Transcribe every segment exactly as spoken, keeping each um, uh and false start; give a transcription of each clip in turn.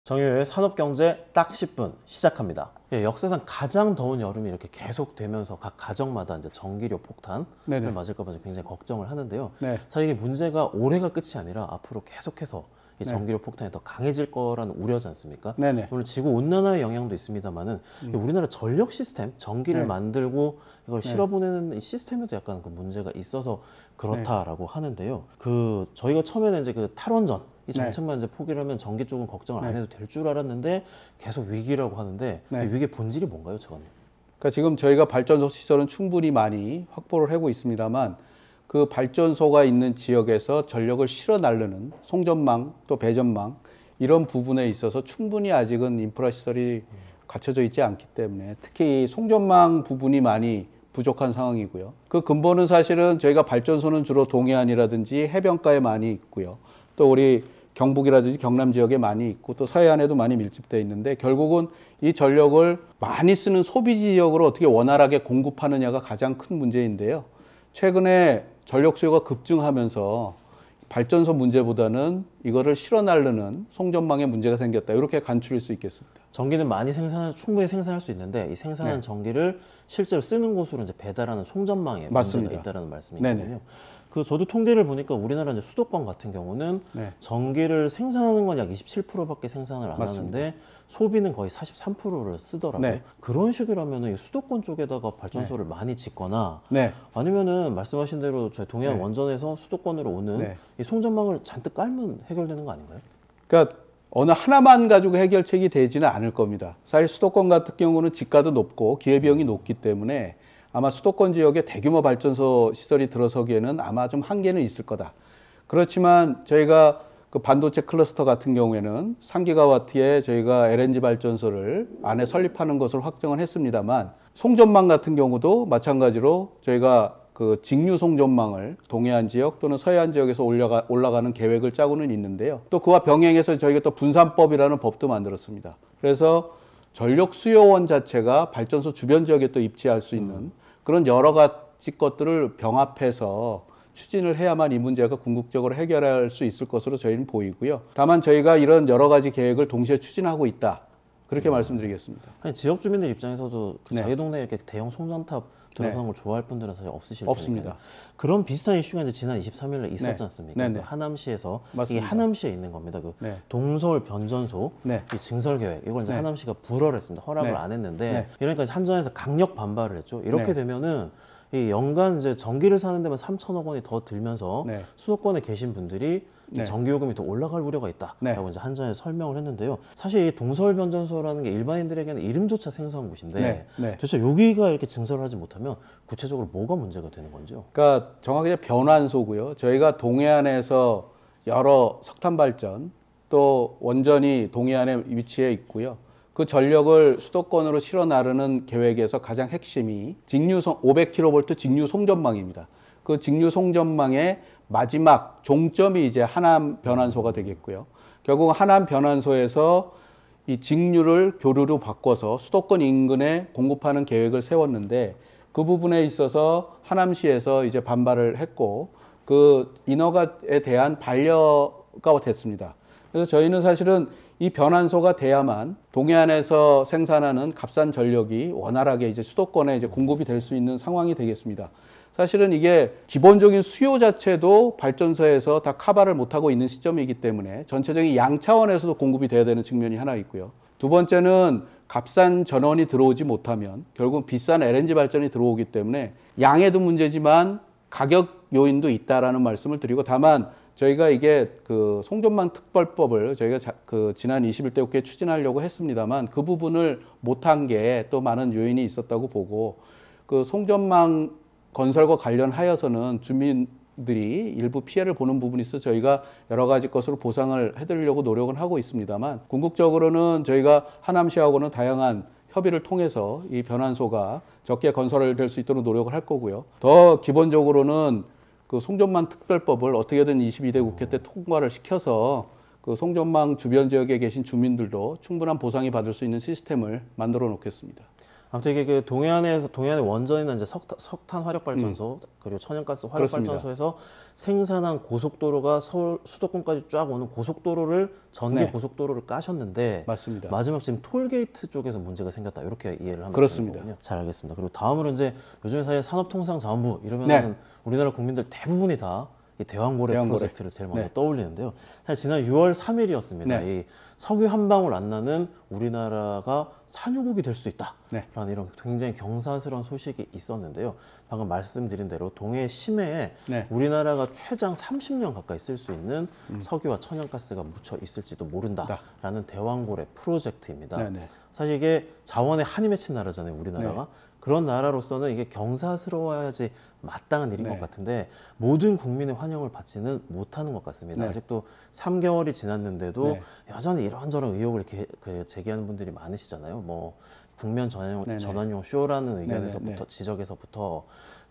정유의 산업경제 딱 십 분 시작합니다. 예, 역사상 가장 더운 여름이 이렇게 계속되면서 각 가정마다 이제 전기료 폭탄을 네네. 맞을까 봐 굉장히 걱정을 하는데요. 네. 사실 이게 문제가 올해가 끝이 아니라 앞으로 계속해서 이 네. 전기료 폭탄이 더 강해질 거라는 우려지 않습니까? 네네. 물론 지구 온난화의 영향도 있습니다만은 우리나라 전력 시스템, 전기를 네. 만들고 이걸 네. 실어보내는 이 시스템에도 약간 그 문제가 있어서 그렇다라고 하는데요. 그 저희가 처음에는 이제 그 탈원전 이 정책만 이제 포기를 하면 전기 쪽은 걱정을 안 네. 해도 될 줄 알았는데 계속 위기라고 하는데 네. 이 위기의 본질이 뭔가요, 차관님? 그러니까 지금 저희가 발전소 시설은 충분히 많이 확보를 하고 있습니다만 그 발전소가 있는 지역에서 전력을 실어 나르는 송전망 또 배전망 이런 부분에 있어서 충분히 아직은 인프라 시설이 갖춰져 있지 않기 때문에 특히 이 송전망 부분이 많이 부족한 상황이고요. 그 근본은 사실은 저희가 발전소는 주로 동해안이라든지 해변가에 많이 있고요. 또 우리 경북이라든지 경남 지역에 많이 있고 또 서해안에도 많이 밀집되어 있는데 결국은 이 전력을 많이 쓰는 소비 지역으로 어떻게 원활하게 공급하느냐가 가장 큰 문제인데요. 최근에 전력 수요가 급증하면서 발전소 문제보다는 이거를 실어 나르는 송전망에 문제가 생겼다. 이렇게 간추릴 수 있겠습니다. 전기는 많이 생산, 충분히 생산할 수 있는데 이 생산한 네. 전기를 실제로 쓰는 곳으로 이제 배달하는 송전망에 맞습니다. 문제가 있다는 말씀이거든요. 네네. 그 저도 통계를 보니까 우리나라 이제 수도권 같은 경우는 네. 전기를 생산하는 건 약 이십칠 퍼센트밖에 생산을 안 맞습니다. 하는데 소비는 거의 사십삼 퍼센트를 쓰더라고요. 네. 그런 식이라면 수도권 쪽에다가 발전소를 많이 짓거나 네. 아니면은 말씀하신 대로 저희 동해안 네. 원전에서 수도권으로 오는 네. 이 송전망을 잔뜩 깔면 해결되는 거 아닌가요? 그러니까 어느 하나만 가지고 해결책이 되지는 않을 겁니다. 사실 수도권 같은 경우는 지가도 높고 기회비용이 높기 때문에 아마 수도권 지역에 대규모 발전소 시설이 들어서기에는 아마 좀 한계는 있을 거다. 그렇지만 저희가 그 반도체 클러스터 같은 경우에는 삼 기가와트의 저희가 엘엔지 발전소를 안에 설립하는 것을 확정을 했습니다만 송전망 같은 경우도 마찬가지로 저희가 그 직류 송전망을 동해안 지역 또는 서해안 지역에서 올라가, 올라가는 계획을 짜고는 있는데요. 또 그와 병행해서 저희가 또 분산법이라는 법도 만들었습니다. 그래서 전력 수요원 자체가 발전소 주변 지역에 또 입지할 수 있는 그런 여러 가지 것들을 병합해서 추진을 해야만 이 문제가 궁극적으로 해결할 수 있을 것으로 저희는 보이고요. 다만 저희가 이런 여러 가지 계획을 동시에 추진하고 있다. 그렇게 음. 말씀드리겠습니다. 아니, 지역 주민들 입장에서도 그 네. 자기 동네에 이렇게 대형 송전탑 들어서는 네. 걸 좋아할 분들은 사실 없으실 없습니다. 테니까요. 그런 비슷한 이슈가 이제 지난 이십삼 일에 있었지 네. 않습니까? 네네. 그 하남시에서 맞습니다. 이게 하남시에 있는 겁니다. 그 네. 동서울 변전소 네. 이 증설 계획 이걸 이제 네. 하남시가 불허를 했습니다. 허락을 네. 안 했는데 네. 이러니까 한전에서 강력 반발을 했죠. 이렇게 네. 되면은 이 연간 이제 전기를 사는 데만 삼천억 원이 더 들면서 네. 수도권에 계신 분들이 네. 전기요금이 더 올라갈 우려가 있다라고 네. 이제 한전에 설명을 했는데요. 사실 이 동서울 변전소라는 게 일반인들에게는 이름조차 생소한 곳인데 네. 네. 도대체 여기가 이렇게 증설을 하지 못하면 구체적으로 뭐가 문제가 되는 건지요? 그러니까 정확하게 변환소고요. 저희가 동해안에서 여러 석탄 발전 또 원전이 동해안에 위치해 있고요. 그 전력을 수도권으로 실어 나르는 계획에서 가장 핵심이 직류송 오백 킬로볼트 직류 송전망입니다. 그 직류 송전망의 마지막 종점이 이제 하남 변환소가 되겠고요. 결국 하남 변환소에서 이 직류를 교류로 바꿔서 수도권 인근에 공급하는 계획을 세웠는데 그 부분에 있어서 하남시에서 이제 반발을 했고 그 인허가에 대한 반려가 됐습니다. 그래서 저희는 사실은 이 변환소가 돼야만 동해안에서 생산하는 값싼 전력이 원활하게 이제 수도권에 이제 공급이 될 수 있는 상황이 되겠습니다. 사실은 이게 기본적인 수요 자체도 발전소에서 다 커버를 못하고 있는 시점이기 때문에 전체적인 양 차원에서도 공급이 돼야 되는 측면이 하나 있고요. 두 번째는 값싼 전원이 들어오지 못하면 결국 비싼 엘엔지 발전이 들어오기 때문에 양에도 문제지만 가격 요인도 있다라는 말씀을 드리고 다만 저희가 이게 그 송전망 특별법을 저희가 자, 그 지난 이십일 대 국회에 추진하려고 했습니다만 그 부분을 못한 게 또 많은 요인이 있었다고 보고 그 송전망 건설과 관련하여서는 주민들이 일부 피해를 보는 부분이 있어 저희가 여러 가지 것으로 보상을 해드리려고 노력은 하고 있습니다만 궁극적으로는 저희가 하남시하고는 다양한 협의를 통해서 이 변환소가 적게 건설될 수 있도록 노력을 할 거고요. 더 기본적으로는 그 송전망 특별법을 어떻게든 이십이 대 국회 때 통과를 시켜서 그 송전망 주변 지역에 계신 주민들도 충분한 보상이 받을 수 있는 시스템을 만들어 놓겠습니다. 아무튼 이게 그 동해안에서 동해안의 원전이나 이제 석탄, 석탄 화력 발전소 음. 그리고 천연가스 화력 그렇습니다. 발전소에서 생산한 고속도로가 서울 수도권까지 쫙 오는 고속도로를 전기 네. 고속도로를 까셨는데 맞습니다. 마지막 지금 톨게이트 쪽에서 문제가 생겼다 이렇게 이해를 하면 그렇습니다. 되는 거군요. 잘 알겠습니다. 그리고 다음으로 이제 요즘에 사실 산업통상자원부 이러면 네. 우리나라 국민들 대부분이 다 이 대왕고래, 대왕고래 프로젝트를 제일 먼저 네. 떠올리는데요. 사실 지난 유월 삼일이었습니다. 네. 이 석유 한 방울 안 나는 우리나라가 산유국이 될 수도 있다. 네. 라는 이런 굉장히 경사스러운 소식이 있었는데요. 방금 말씀드린 대로 동해 심해에 네. 우리나라가 최장 삼십 년 가까이 쓸 수 있는 음. 석유와 천연가스가 묻혀 있을지도 모른다라는 대왕고래 프로젝트입니다. 네, 네. 사실 이게 자원에 한이 맺힌 나라잖아요, 우리나라가. 네. 그런 나라로서는 이게 경사스러워야지 마땅한 일인 네. 것 같은데 모든 국민의 환영을 받지는 못하는 것 같습니다. 네. 아직도 삼 개월이 지났는데도 네. 여전히 이런저런 의혹을 게, 그 제기하는 분들이 많으시잖아요. 뭐 국면 전환용, 네, 네. 전환용 쇼라는 의견에서부터 네, 네, 네. 지적에서부터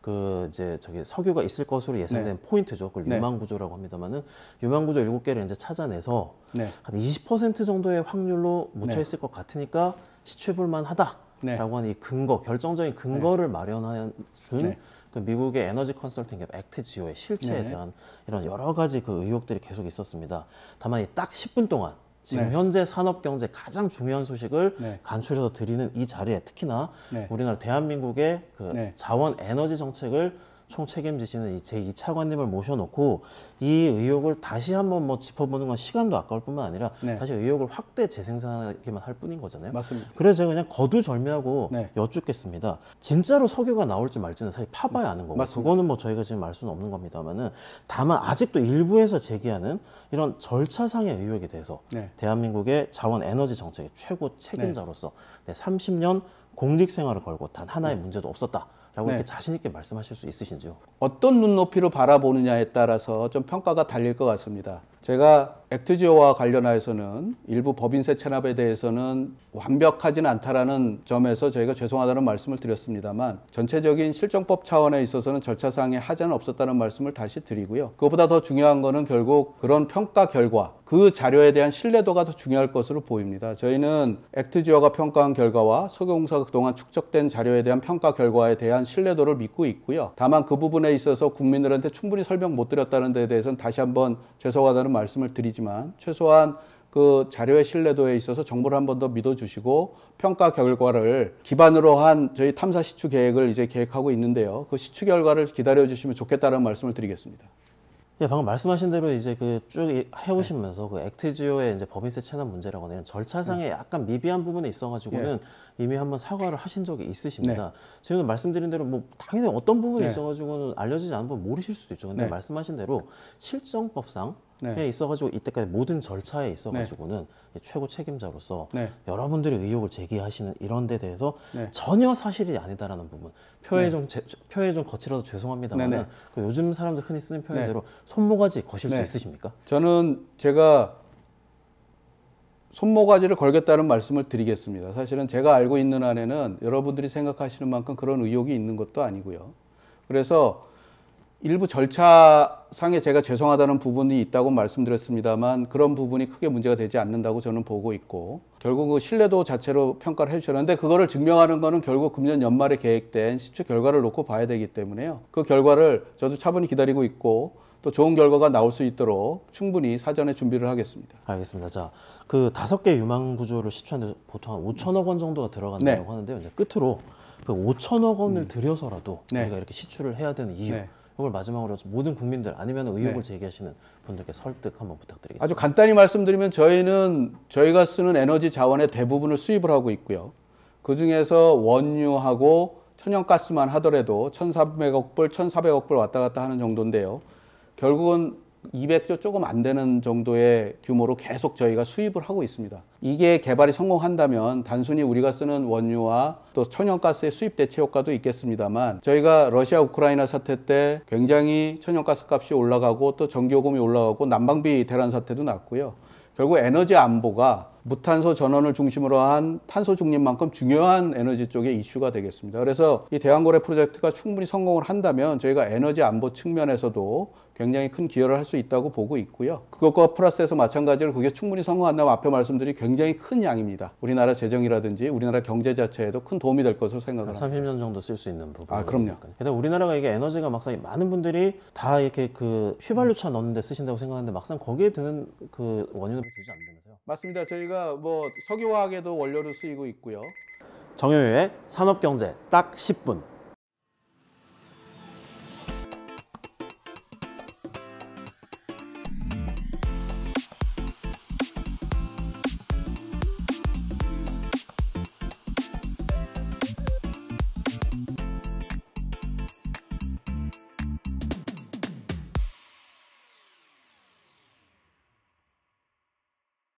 그 이제 저기 석유가 있을 것으로 예상된 네. 포인트죠. 그걸 네. 유망구조라고 합니다만은 유망구조 일곱 개를 이제 찾아내서 네. 한 이십 퍼센트 정도의 확률로 묻혀 네. 있을 것 같으니까 시추해볼 만하다라고 네. 하는 이 근거, 결정적인 근거를 네. 마련해 준 네. 그 미국의 에너지 컨설팅 앱 액트지오의 실체에 네. 대한 이런 여러 가지 그 의혹들이 계속 있었습니다. 다만 이 딱 십 분 동안 지금 네. 현재 산업 경제 가장 중요한 소식을 네. 간추려서 드리는 이 자리에 특히나 네. 우리나라 대한민국의 그 네. 자원 에너지 정책을 총 책임지시는 이 제이 차관님을 모셔놓고 이 의혹을 다시 한번 뭐 짚어보는 건 시간도 아까울 뿐만 아니라 네. 다시 의혹을 확대 재생산하기만 할 뿐인 거잖아요. 맞습니다. 그래서 제가 그냥 거두절미하고 네. 여쭙겠습니다. 진짜로 석유가 나올지 말지는 사실 파봐야 아는 거고 맞습니다. 그거는 뭐 저희가 지금 알 수는 없는 겁니다만은 다만 아직도 일부에서 제기하는 이런 절차상의 의혹에 대해서 네. 대한민국의 자원 에너지 정책의 최고 책임자로서 네. 삼십 년 공직 생활을 걸고 단 하나의 네. 문제도 없었다. 라고 네. 이렇게 자신 있게 말씀하실 수 있으신지요? 어떤 눈높이로 바라보느냐에 따라서 좀 평가가 달릴 것 같습니다. 제가 액트지오와 관련하여서는 일부 법인세 체납에 대해서는 완벽하지는 않다라는 점에서 저희가 죄송하다는 말씀을 드렸습니다만 전체적인 실정법 차원에 있어서는 절차상의 하자는 없었다는 말씀을 다시 드리고요. 그것보다 더 중요한 거는 결국 그런 평가 결과 그 자료에 대한 신뢰도가 더 중요할 것으로 보입니다. 저희는 액트지오가 평가한 결과와 석유공사가 그동안 축적된 자료에 대한 평가 결과에 대한 신뢰도를 믿고 있고요. 다만 그 부분에 있어서 국민들한테 충분히 설명 못 드렸다는 데 대해서는 다시 한번 죄송하다는 말씀을 드리지만 최소한 그 자료의 신뢰도에 있어서 정보를 한 번 더 믿어주시고 평가 결과를 기반으로 한 저희 탐사 시추 계획을 이제 계획하고 있는데요. 그 시추 결과를 기다려주시면 좋겠다는 말씀을 드리겠습니다. 예, 방금 말씀하신 대로 이제 그 쭉 해오시면서 네. 그 액트지오의 이제 법인세 체납 문제라고 하는 절차상의 네. 약간 미비한 부분에 있어가지고는 네. 이미 한번 사과를 하신 적이 있으십니다. 네. 지금 말씀드린 대로 뭐 당연히 어떤 부분에 네. 있어가지고는 알려지지 않은 부분 모르실 수도 있죠. 근데 네. 말씀하신 대로 실정법상 네. 있어가지고 이때까지 모든 절차에 있어가지고는 네. 최고 책임자로서 네. 여러분들이 의혹을 제기하시는 이런 데 대해서 네. 전혀 사실이 아니다라는 부분 표현이 네. 좀 제, 표현이 좀 거칠어서 죄송합니다만 네. 그 요즘 사람들 흔히 쓰는 표현대로 네. 손모가지 거실 네. 수 있으십니까? 저는 제가 손모가지를 걸겠다는 말씀을 드리겠습니다. 사실은 제가 알고 있는 한에는 여러분들이 생각하시는 만큼 그런 의혹이 있는 것도 아니고요. 그래서 일부 절차상에 제가 죄송하다는 부분이 있다고 말씀드렸습니다만 그런 부분이 크게 문제가 되지 않는다고 저는 보고 있고 결국 그 신뢰도 자체로 평가를 해주셨는데 그거를 증명하는 거는 결국 금년 연말에 계획된 시추 결과를 놓고 봐야 되기 때문에요. 그 결과를 저도 차분히 기다리고 있고 또 좋은 결과가 나올 수 있도록 충분히 사전에 준비를 하겠습니다. 알겠습니다. 자, 그 다섯 개 유망 구조를 시추하는데 보통 한 오천억 원 정도가 들어간다고 네. 하는데요. 이제 끝으로 그 오천억 원을 음. 들여서라도 네. 우리가 이렇게 시추를 해야 되는 이유. 네. 이걸 마지막으로 모든 국민들 아니면 의혹을 네. 제기하시는 분들께 설득 한번 부탁드리겠습니다. 아주 간단히 말씀드리면 저희는 저희가 쓰는 에너지 자원의 대부분을 수입을 하고 있고요. 그 중에서 원유하고 천연가스만 하더라도 천삼백억 불, 천사백억 불 왔다 갔다 하는 정도인데요. 결국은 이백조 조금 안 되는 정도의 규모로 계속 저희가 수입을 하고 있습니다. 이게 개발이 성공한다면 단순히 우리가 쓰는 원유와 또 천연가스의 수입 대체 효과도 있겠습니다만 저희가 러시아 우크라이나 사태 때 굉장히 천연가스 값이 올라가고 또 전기요금이 올라가고 난방비 대란 사태도 났고요. 결국 에너지 안보가 무탄소 전원을 중심으로 한 탄소 중립만큼 중요한 에너지 쪽의 이슈가 되겠습니다. 그래서 이 대왕고래 프로젝트가 충분히 성공을 한다면 저희가 에너지 안보 측면에서도 굉장히 큰 기여를 할 수 있다고 보고 있고요. 그것과 플러스해서 마찬가지로 그게 충분히 성공한다면 앞에 말씀드린 굉장히 큰 양입니다. 우리나라 재정이라든지 우리나라 경제 자체에도 큰 도움이 될 것으로 생각을 합니다. 삼십 년 정도 쓸 수 있는 부분. 아, 그럼요. 게다가 우리나라가 이게 에너지가 막상 많은 분들이 다 이렇게 그 휘발유차 넣는 데 쓰신다고 생각하는데 막상 거기에 드는 그 원유는 들지 않으면서요. 맞습니다. 저희가 뭐 석유화학에도 원료로 쓰이고 있고요. 정효유의 산업경제 딱 십 분.